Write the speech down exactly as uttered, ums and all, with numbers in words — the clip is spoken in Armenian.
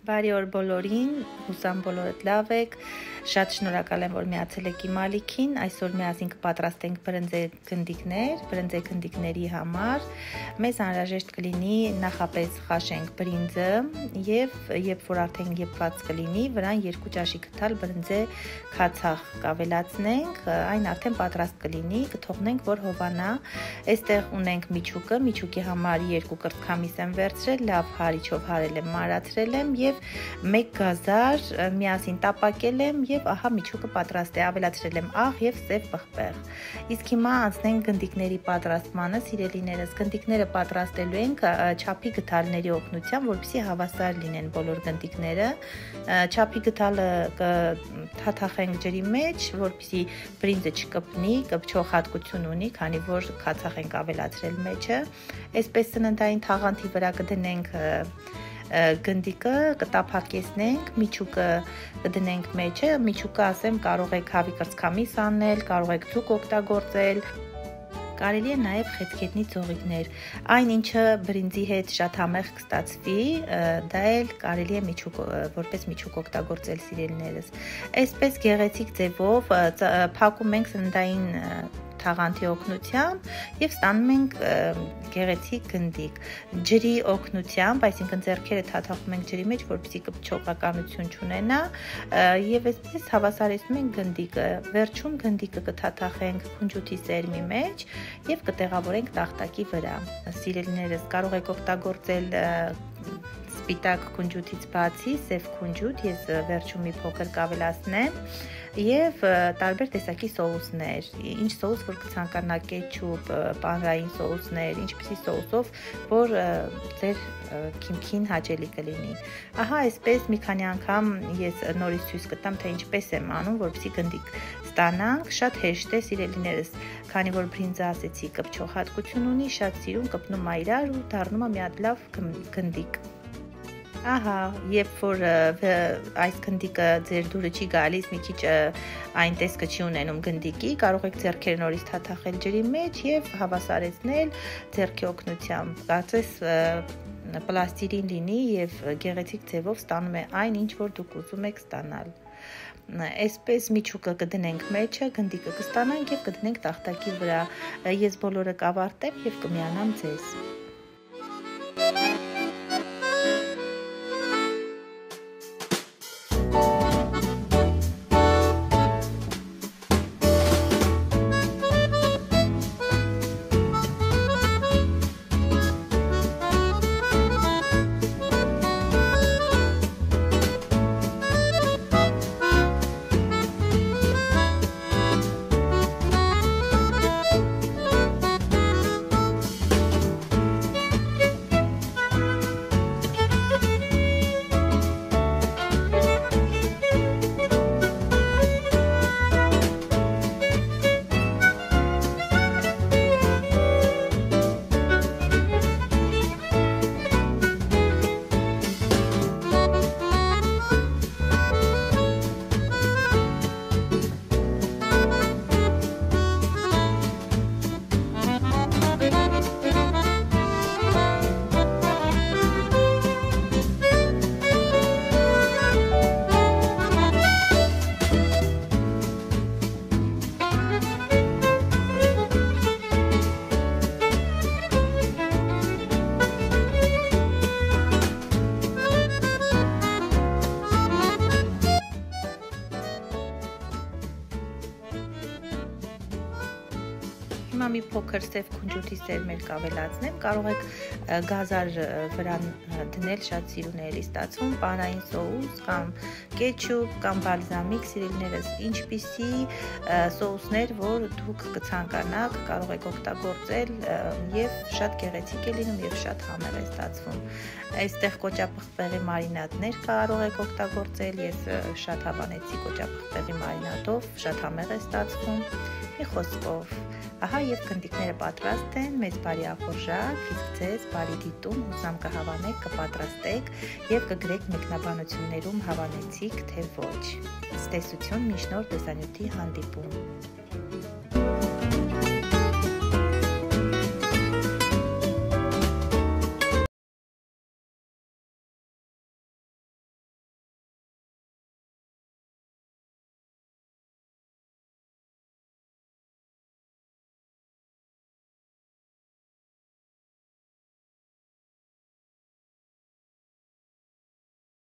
Բարի օր բոլորին, հուսամ բոլորդ լավ եք, շատ շնորհակալ եմ, որ միացել եք իմ ալիքին, այսօր միասին կպատրաստենք բրնձե գնդիկներ, բրնձե գնդիկների համար, մեզ անհրաժեշտ կլինի նախապես խաշենք բրինձը եւ երբ որ արդեն եփված կլինի, վրան երկու ճաշի գթալ բրնձե քացախ կավելացնենք, այն արդեն պատրաստ կլինի, կթողնենք, որ հովանա, այստեղ ունենք միչուկը, միչուկի համար երկու կրծքամիս եմ վերցրել, լավ հարիչով հարել եմ, մարացրել եմ եւ մեկ գազար միասին տապակել եմ եւ ահա միչուկը պատրաստ է, ավելացրել եմ աղ եւ սև պղպեղ։ Իսկ հիմա անցնենք գնդիկների պատրաստմանը, սիրելիներս, գնդիկները պատրաստելու ենք չափի գդալների օգնությամբ, որպեսզի հավասար լինեն բոլոր գնդիկները։ Չափի գդալը կթաթախենք ջրի մեջ, որպեսզի բրինձը չկպնի, կպչող հատկություն ունի, քանի որ քացախ ենք ավելացրել մեջը։ Այսպես սննդային թաղանթի վրա կդնենք գնդիկը, կտափակեցնենք, միչուկը կդնենք մեջը, միչուկը ասեմ կարող եք հավի կրծքամիս անել, կարող եք ձուկ օգտագործել, կարելի է նաև խեցգետնի ծողիկներ, այն ինչը բրինձի հետ շատ համեղ կստացվի, դա էլ կարելի է միչուկ, որպես միչուկ օգտագործել սիրելիներս, այսպես գեղեցիկ ձևով փակում ենք սննդային թաղանթի օգնությամբ եւ ստանում ենք գեղեցիկ գնդիկ ջրի օգնությամբ, այսինքն ձեռքերը թաթախում ենք ջրի մեջ, որպեսզի կպչողականություն չունենա եւ այսպես հավասարեցնում ենք գնդիկը։ Վերջում գնդիկը կթաթախենք քունջութի սերմի մեջ եւ կտեղավորենք տախտակի վրա։ Սիրելիներս, կարող եք օգտագործել սպիտակ քունջութից բացի սև քունջութ, ես վերջում մի փոքր կավելացնեմ եւ տարբեր տեսակի սոուսներ, ինչ սոուս որ կցանկանաք, կետչուպ, պանրային սոուսներ, ինչպիսի սոուսով, որ ձեր քիմքին հաճելի կլինի։ Ահա այսպես մի քանի անգամ ես նորից ցույց կտամ, թե ինչպես եմ անում, որպեսզի գնդիկ ստանանք, շատ հեշտ է սիրելիներս, քանի որ բրինձը ասեցի կպչող հատկություն ունի, շատ սիրուն կպնում է իրար ու դառնում է մի հատ լավ գնդիկ։ Ահա, երբ որ այս գնդիկը ձեր դուրը չի գալիս, մի քիչ այն տեսքը չի ունենում գնդիկի, կարող եք ձեռքերը նորից թաթախել ջրի մեջ եւ հավասարեցնել ձեռքի օգնությամբ։ Կարծես պլաստիրին լինի եւ գեղեցիկ ձևով ստանում է այն, ինչ որ դուք ուզում եք ստանալ։ Այսպես միչուկը կդնենք մեջը, գնդիկը կստանանք եւ կդնենք տախտակի վրա։ Ես բոլորը կավարտեմ եւ կմիանամ ձեզ։ Հիմա մի փոքր սև քունջութի սերմեր կավելացնեմ, կարող եք գազար վրան դնել, շատ սիրուն է էլի ստացվում, պանրային սոուս կամ կետչուպ կամ բալզամիկ, սիրելիներս, ինչպիսի սոուսներ, որ դուք կցանկանաք, կարող եք օգտագործել եւ շատ գեղեցիկ է լինում եւ շատ համեղ է ստացվում։ Այստեղ կոճապղպեղի մարինադներ կարող եք օգտագործել, ես շատ հավանեցի կոճապղպեղի մարինադով, շատ համեղ է ստացվում։ Մի խոսքով, ահա եւ գնդիկները պատրաստ են, մեծ բարի ախորժակ, իսկ ձեզ բարի դիտում, հուսամ կհավանեք, կպատրաստեք եւ կգրեք մեկնաբանություններում հավանեցիք թե ոչ։ Ցտեսություն, միշտ նոր տեսանյութի հանդիպում։